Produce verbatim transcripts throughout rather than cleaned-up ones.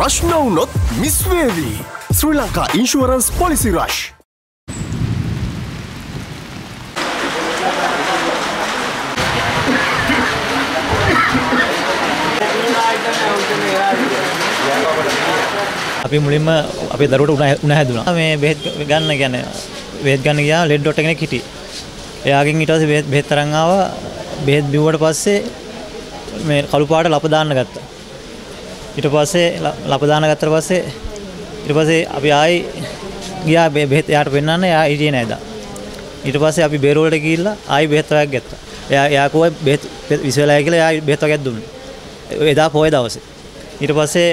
rush නොවුනොත් miss වේවි. Sri Lanka insurance policy rush. අපි මුලින්ම අපේ දරුවට උණ හැදුනා. මේ බෙහෙත් ගන්න කියන්නේ බෙහෙත් ගන්න ගියා ලෙඩ් ඩොක්ටර් කෙනෙක් හිටියේ. එයාගෙන් ඊට පස්සේ බෙහෙත් බෙහෙත් තරන් ආවා. බෙහෙත් බිව්වට පස්සේ මේ කළු පාට ලප දාන්න ගත්තා. ඊට පස්සේ ලප දාන්න ගත්තට පස්සේ ඊට පස්සේ අපි ආයි ගියා බෙහෙත් එයාට පෙන්නන්න. එයා හිටියේ නෑ දා. ඊට පස්සේ අපි බේරෝ වලට ගිහිල්ලා ආයි බෙහෙත් වගේක් ගත්තා. එයා එයා කෝයි බෙහෙත් විස වෙලායි කියලා එයා බෙහෙත් වගේක් දුන්නා. එදා පොයේ දවසේ. ඊට පස්සේ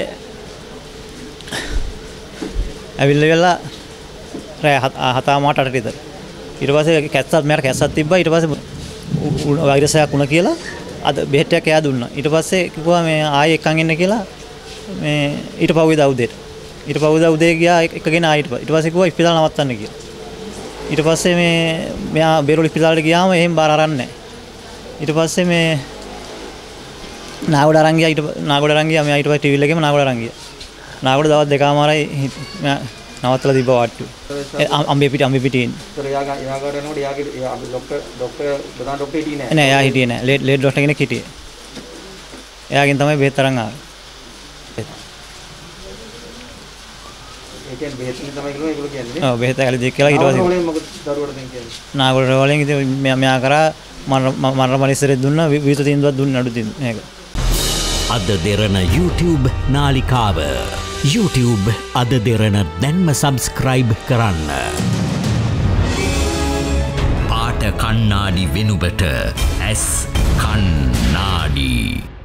ඇවිල්ලා වෙලා රෑ හතම අටට විතර. ඊට පස්සේ කැස්සත් මට කැස්සත් තිබ්බා. ඊට පස්සේ වෛරසයක් වුණා කියලා අද බෙහෙත් එකක් එයා දුන්නා. ඊට පස්සේ කිව්වා මේ ආයෙ එක්කන් එන්න කියලා මේ ඊට පහුවෙදා උදේට. ඊට පහුවෙදා උදේ ගියා එකගෙන ආයෙ ඊට පස්සේ කිව්වා ඉස්පිතාල නවත්තන්න කියලා. ඊට පස්සේ මේ මෙයා බේරෝල ඉස්පිතාලට ගියාම එහෙම බාර අරන් නැහැ. ඊට පස්සේ මේ නාගොඩ අරන් ගියා. ඊට නාගොඩ අරන් ගියා. මෙයා ඊට පස්සේ ටීවී එකේම නාගොඩ අරන් ගියා. නාගොඩ දවස් දෙකමාරයි නවත්තලා තිබ්බා වාට්ටු. අම්බේ පිට අම්බේ පිටින්. ඒතර එයා එයා කරනකොට එයාගේ එයා ડોක්ටර් ડોක්ටර් ප්‍රධාන ડોක්ටර් හිටියේ නෑ. නෑ එයා හිටියේ නෑ. ලේඩ් ලේඩ් ડોක්ටර් කෙනෙක් හිටියේ. එයාගෙන් තමයි බෙහෙත් තරන් ආවේ. ඒ කියන්නේ බෙහෙත් නේ තමයි කියලා ඒගොල්ලෝ කියන්නේ. ඔව් බෙහෙත් ඇලි දෙක කියලා ඊට පස්සේ. නාගොඩ වලින් මොකද දරුවට දෙන්න කියන්නේ? නාගොඩ වලින් ඉතින් මෙයා කරා මරණ මනිස්සරේ දුන්නා විවිධ තීන්දුවක් දුන්නා නඩු තීන්දුව. මේක. අද දෙරණ YouTube නාලිකාව YouTube අද දෙරණ දැන්ම සබස්ක්‍රයිබ් කරන්න. පාට කන්නාඩි වෙනුබට ඇස් කන්නාඩි.